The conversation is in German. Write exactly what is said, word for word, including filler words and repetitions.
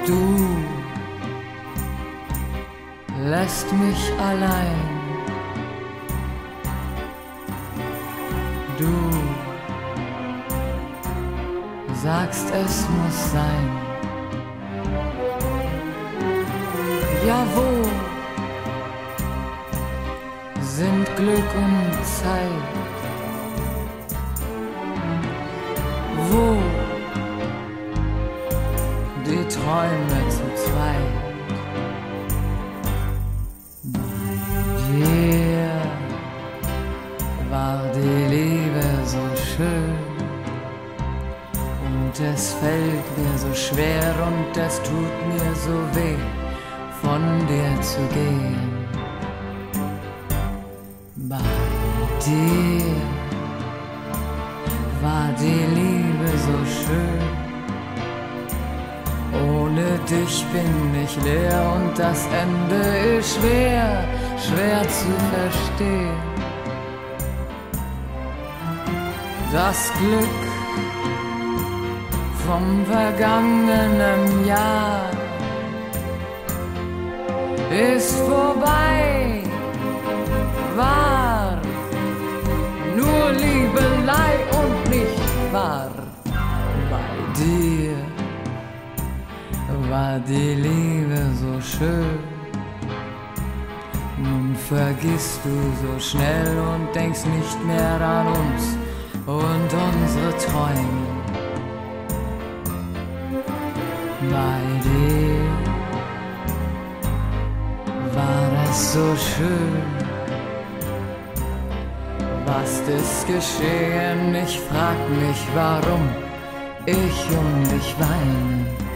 Du lässt mich allein. Du sagst, es muss sein. Ja, wo sind Glück und Zeit? Wo die Träume zu zweit? Bei dir war die Liebe so schön und es fällt mir so schwer und es tut mir so weh, von dir zu gehen. Bei dir war die Liebe so schön. Ohne dich bin ich leer und das Ende ist schwer, schwer zu verstehen. Das Glück vom vergangenen Jahr ist vorbei, war nur Liebelei und nicht wahr. Bei dir war die Liebe so schön. Nun vergisst du so schnell und denkst nicht mehr an uns und unsere Träume. Bei dir war es so schön. Was ist geschehen? Ich frag mich, warum ich um dich weine.